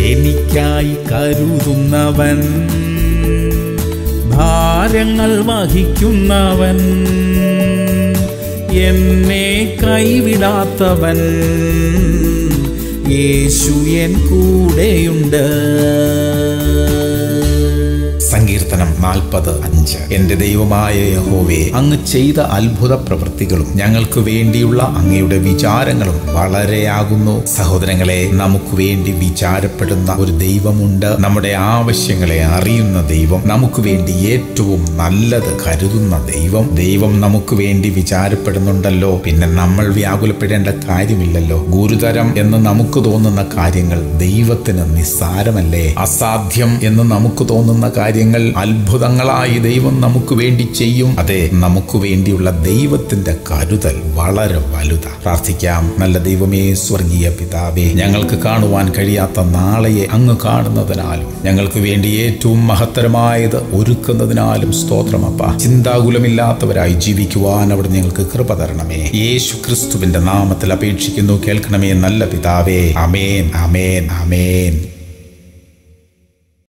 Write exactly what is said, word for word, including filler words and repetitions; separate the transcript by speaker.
Speaker 1: എനിക്കായി കരുതുന്നവൻ, ഭാരങ്ങൾ വഹിക്കുന്നവൻ, എന്നെ കൈവിടാത്തവൻ, യേശു എൻ കൂടെയുണ്ട്. സങ്കീർത്തനം നാൽപ്പത് അഞ്ച്. എന്റെ ദൈവമായ യഹോവേ, അങ്ങ് ചെയ്ത അത്ഭുത പ്രവൃത്തികളും ഞങ്ങൾക്ക് വേണ്ടിയുള്ള അങ്ങയുടെ വിചാരങ്ങളും വളരെയാകുന്നു. സഹോദരങ്ങളെ, നമുക്ക് വേണ്ടി വിചാരപ്പെടുന്ന ഒരു ദൈവമുണ്ട്. നമ്മുടെ ആവശ്യങ്ങളെ അറിയുന്ന ദൈവം, നമുക്ക് വേണ്ടി ഏറ്റവും നല്ലത് കരുതുന്ന ദൈവം. ദൈവം നമുക്ക് വേണ്ടി വിചാരപ്പെടുന്നുണ്ടല്ലോ, പിന്നെ നമ്മൾ വ്യാകുലപ്പെടേണ്ട കാര്യമില്ലല്ലോ. ഗുരുതരം എന്ന് നമുക്ക് തോന്നുന്ന കാര്യങ്ങൾ ദൈവത്തിന് നിസ്സാരമല്ലേ? അസാധ്യം എന്ന് നമുക്ക് തോന്നുന്ന കാര്യങ്ങൾ അത്ഭുതങ്ങളായി ദൈവം നമുക്ക് വേണ്ടി ചെയ്യും. അതെ, നമുക്ക് വേണ്ടിയുള്ള ദൈവത്തിന്റെ കരുതൽ വളരെ വലുതാ. പ്രാർത്ഥിക്കാം. നല്ല ദൈവമേ, സ്വർഗീയ പിതാവേ, ഞങ്ങൾക്ക് കാണുവാൻ കഴിയാത്ത നാളെയെ അങ്ങ് കാണുന്നതിനാലും ഞങ്ങൾക്ക് വേണ്ടി ഏറ്റവും മഹത്തരമായത് ഒരുക്കുന്നതിനാലും സ്തോത്രമപ്പ. ചിന്താകുലമില്ലാത്തവരായി ജീവിക്കുവാൻ അവിടെ ഞങ്ങൾക്ക് കൃപ തരണമേ. യേശു ക്രിസ്തുവിന്റെ നാമത്തിൽ അപേക്ഷിക്കുന്നു, കേൾക്കണമേ നല്ല പിതാവേ. ആമേൻ, ആമേൻ, ആമേൻ.